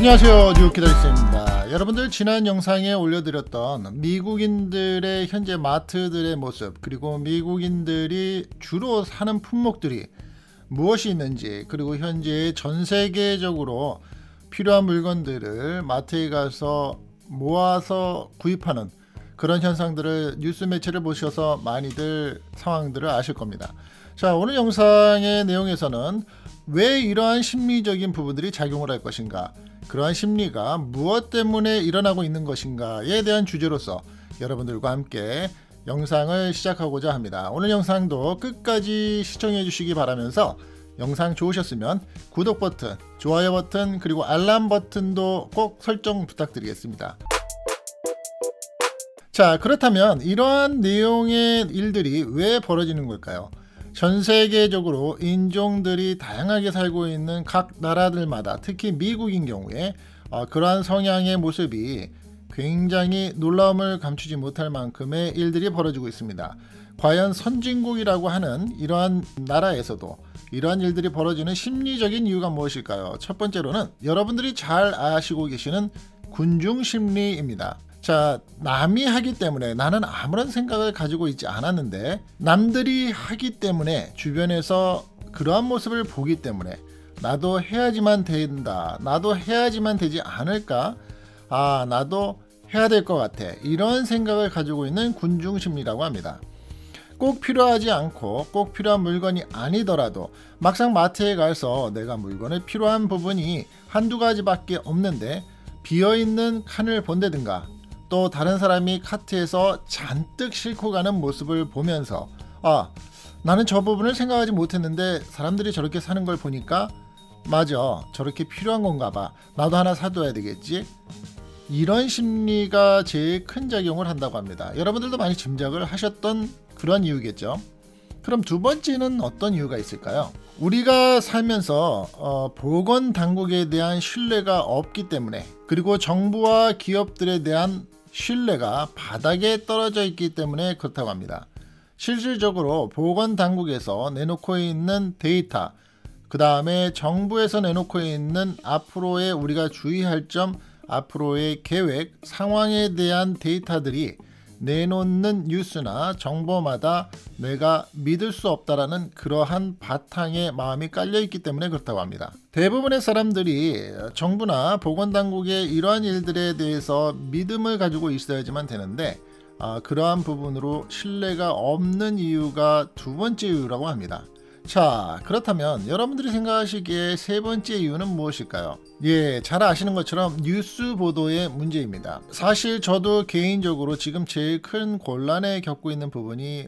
안녕하세요, 뉴욕기다리스입니다. 여러분들 지난 영상에 올려드렸던 미국인들의 현재 마트들의 모습, 그리고 미국인들이 주로 사는 품목들이 무엇이 있는지, 그리고 현재 전 세계적으로 필요한 물건들을 마트에 가서 모아서 구입하는 그런 현상들을 뉴스 매체를 보셔서 많이들 상황들을 아실 겁니다. 자, 오늘 영상의 내용에서는 왜 이러한 심리적인 부분들이 작용을 할 것인가, 그러한 심리가 무엇 때문에 일어나고 있는 것인가에 대한 주제로서 여러분들과 함께 영상을 시작하고자 합니다. 오늘 영상도 끝까지 시청해 주시기 바라면서 영상 좋으셨으면 구독 버튼, 좋아요 버튼, 그리고 알람 버튼도 꼭 설정 부탁드리겠습니다. 자, 그렇다면 이러한 내용의 일들이 왜 벌어지는 걸까요? 전 세계적으로 인종들이 다양하게 살고 있는 각 나라들마다, 특히 미국인 경우에 그러한 성향의 모습이 굉장히 놀라움을 감추지 못할 만큼의 일들이 벌어지고 있습니다. 과연 선진국이라고 하는 이러한 나라에서도 이러한 일들이 벌어지는 심리적인 이유가 무엇일까요? 첫 번째로는 여러분들이 잘 아시고 계시는 군중 심리입니다. 자, 남이 하기 때문에 나는 아무런 생각을 가지고 있지 않았는데 남들이 하기 때문에 주변에서 그러한 모습을 보기 때문에 나도 해야지만 된다, 나도 해야지만 되지 않을까, 나도 해야 될 것 같아, 이런 생각을 가지고 있는 군중심리라고 합니다. 꼭 필요하지 않고 꼭 필요한 물건이 아니더라도 막상 마트에 가서 내가 물건을 필요한 부분이 한두 가지밖에 없는데 비어있는 칸을 본다든가, 또 다른 사람이 카트에서 잔뜩 싣고 가는 모습을 보면서 나는 저 부분을 생각하지 못했는데 사람들이 저렇게 사는 걸 보니까 맞아, 저렇게 필요한 건가 봐, 나도 하나 사둬야 되겠지, 이런 심리가 제일 큰 작용을 한다고 합니다. 여러분들도 많이 짐작을 하셨던 그런 이유겠죠. 그럼 두 번째는 어떤 이유가 있을까요? 우리가 살면서 보건당국에 대한 신뢰가 없기 때문에, 그리고 정부와 기업들에 대한 신뢰가 바닥에 떨어져 있기 때문에 그렇다고 합니다. 실질적으로 보건당국에서 내놓고 있는 데이터, 그 다음에 정부에서 내놓고 있는 앞으로의 우리가 주의할 점, 앞으로의 계획, 상황에 대한 데이터들이 내놓는 뉴스나 정보마다 내가 믿을 수 없다라는 그러한 바탕의 마음이 깔려있기 때문에 그렇다고 합니다. 대부분의 사람들이 정부나 보건당국의 이러한 일들에 대해서 믿음을 가지고 있어야지만 되는데 그러한 부분으로 신뢰가 없는 이유가 두 번째 이유라고 합니다. 자, 그렇다면 여러분들이 생각하시기에 세 번째 이유는 무엇일까요? 예, 잘 아시는 것처럼 뉴스 보도의 문제입니다. 사실 저도 개인적으로 지금 제일 큰 곤란에 겪고 있는 부분이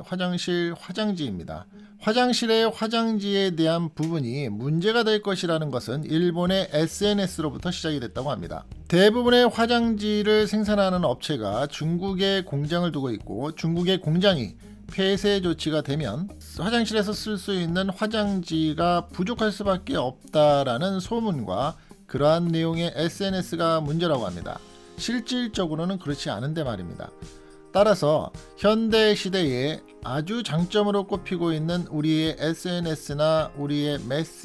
화장지입니다. 화장실의 화장지에 대한 부분이 문제가 될 것이라는 것은 일본의 SNS로부터 시작이 됐다고 합니다. 대부분의 화장지를 생산하는 업체가 중국에 공장을 두고 있고, 중국의 공장이 폐쇄 조치가 되면 화장실에서 쓸 수 있는 화장지가 부족할 수밖에 없다라는 소문과 그러한 내용의 SNS가 문제라고 합니다. 실질적으로는 그렇지 않은데 말입니다. 따라서 현대 시대에 아주 장점으로 꼽히고 있는 우리의 SNS나 우리의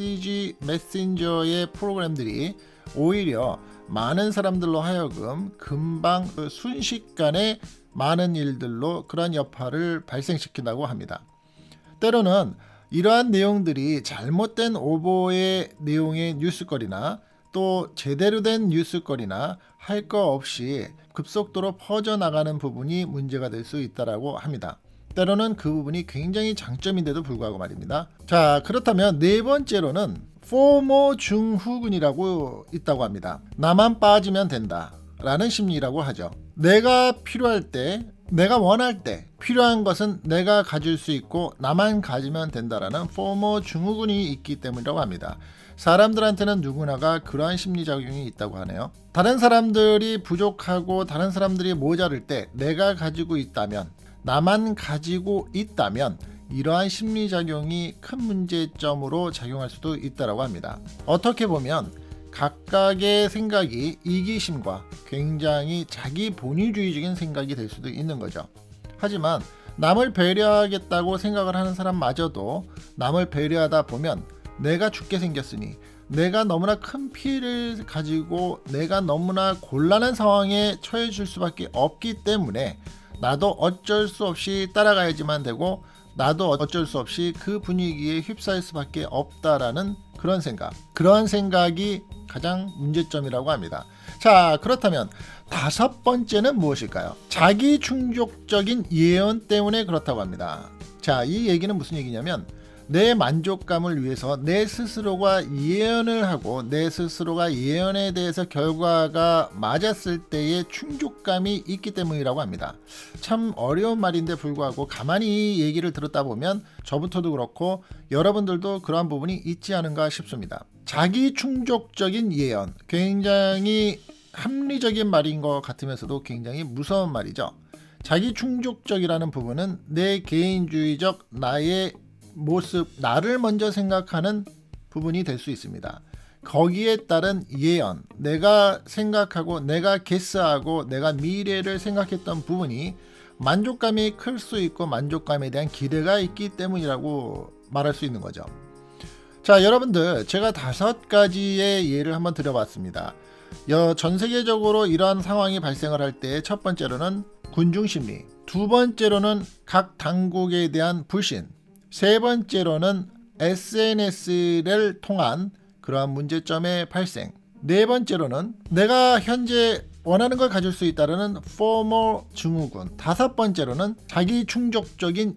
메신저의 프로그램들이 오히려 많은 사람들로 하여금 금방 순식간에 많은 일들로 그러한 여파를 발생시킨다고 합니다. 때로는 이러한 내용들이 잘못된 오보의 내용의 뉴스거리나 또 제대로 된 뉴스거리나 할 거 없이 급속도로 퍼져나가는 부분이 문제가 될 수 있다고 합니다. 때로는 그 부분이 굉장히 장점인데도 불구하고 말입니다. 자, 그렇다면 네 번째로는 포모 증후군이라고 있다고 합니다. 나만 빠지면 된다 라는 심리라고 하죠. 내가 필요할 때, 내가 원할 때 필요한 것은 내가 가질 수 있고 나만 가지면 된다라는 포모 증후군이 있기 때문이라고 합니다. 사람들한테는 누구나가 그러한 심리작용이 있다고 하네요. 다른 사람들이 부족하고 다른 사람들이 모자랄 때 내가 가지고 있다면, 나만 가지고 있다면 이러한 심리작용이 큰 문제점으로 작용할 수도 있다고 합니다. 어떻게 보면 각각의 생각이 이기심과 굉장히 자기 본위주의적인 생각이 될 수도 있는 거죠. 하지만 남을 배려하겠다고 생각을 하는 사람마저도 남을 배려하다 보면 내가 죽게 생겼으니 내가 너무나 큰 피해를 가지고 내가 너무나 곤란한 상황에 처해질 수밖에 없기 때문에 나도 어쩔 수 없이 따라가야지만 되고 나도 어쩔 수 없이 그 분위기에 휩싸일 수밖에 없다라는 그런 생각이 가장 문제점이라고 합니다. 자, 그렇다면 다섯 번째는 무엇일까요? 자기 충족적인 예언 때문에 그렇다고 합니다. 자, 이 얘기는 무슨 얘기냐면 내 만족감을 위해서 내 스스로가 예언을 하고 내 스스로가 예언에 대해서 결과가 맞았을 때의 충족감이 있기 때문이라고 합니다. 참 어려운 말인데 불구하고 가만히 이 얘기를 들었다 보면 저부터도 그렇고 여러분들도 그러한 부분이 있지 않은가 싶습니다. 자기 충족적인 예언, 굉장히 합리적인 말인 것 같으면서도 굉장히 무서운 말이죠. 자기 충족적이라는 부분은 내 개인주의적 나의 모습, 나를 먼저 생각하는 부분이 될 수 있습니다. 거기에 따른 예언, 내가 생각하고 내가 게스하고 내가 미래를 생각했던 부분이 만족감이 클 수 있고 만족감에 대한 기대가 있기 때문이라고 말할 수 있는 거죠. 자, 여러분들, 제가 5가지의 예를 한번 드려봤습니다. 전 세계적으로 이러한 상황이 발생을 할 때 첫 번째로는 군중심리, 두 번째로는 각 당국에 대한 불신, 세 번째로는 SNS를 통한 그러한 문제점의 발생, 네 번째로는 내가 현재 원하는 걸 가질 수 있다는 FOMO 증후군, 다섯 번째로는 자기 충족적인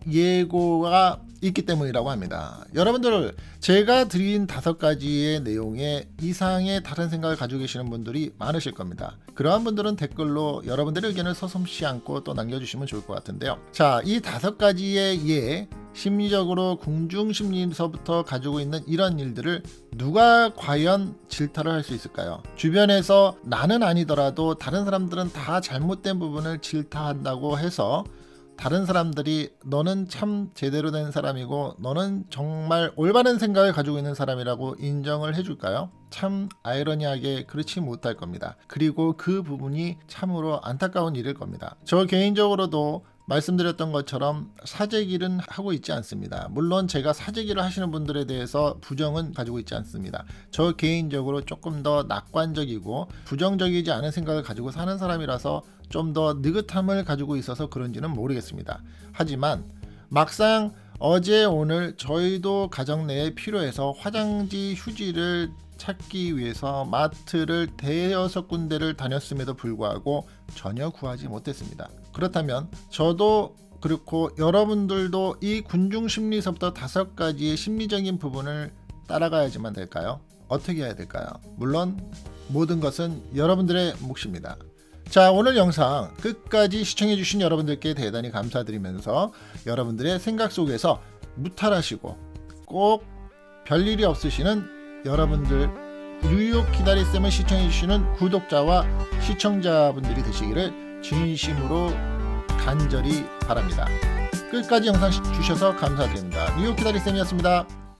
예고가 있기 때문이라고 합니다. 여러분들, 제가 드린 5가지의 내용에 이상의 다른 생각을 가지고 계시는 분들이 많으실 겁니다. 그러한 분들은 댓글로 여러분들의 의견을 서슴지 않고 또 남겨주시면 좋을 것 같은데요. 자, 이 5가지의 예, 심리적으로 궁중심리서부터 가지고 있는 이런 일들을 누가 과연 질타를 할 수 있을까요? 주변에서 나는 아니더라도 다른 사람들은 다 잘못된 부분을 질타한다고 해서 다른 사람들이 너는 참 제대로 된 사람이고 너는 정말 올바른 생각을 가지고 있는 사람이라고 인정을 해줄까요? 참 아이러니하게 그렇지 못할 겁니다. 그리고 그 부분이 참으로 안타까운 일일 겁니다. 저 개인적으로도 말씀드렸던 것처럼 사재기는 하고 있지 않습니다. 물론 제가 사재기를 하시는 분들에 대해서 부정은 가지고 있지 않습니다. 저 개인적으로 조금 더 낙관적이고 부정적이지 않은 생각을 가지고 사는 사람이라서 좀 더 느긋함을 가지고 있어서 그런지는 모르겠습니다. 하지만 막상 어제 오늘 저희도 가정 내에 필요해서 화장지 휴지를 찾기 위해서 마트를 대여섯 군데를 다녔음에도 불구하고 전혀 구하지 못했습니다. 그렇다면 저도 그렇고 여러분들도 이 군중심리서부터 5가지의 심리적인 부분을 따라가야지만 될까요? 어떻게 해야 될까요? 물론 모든 것은 여러분들의 몫입니다. 자, 오늘 영상 끝까지 시청해주신 여러분들께 대단히 감사드리면서 여러분들의 생각 속에서 무탈하시고 꼭 별일이 없으시는 여러분들, 뉴욕 기다리쌤을 시청해주시는 구독자와 시청자분들이 되시기를 진심으로 간절히 바랍니다. 끝까지 영상 주셔서 감사드립니다. 뉴욕 기다리쌤이었습니다.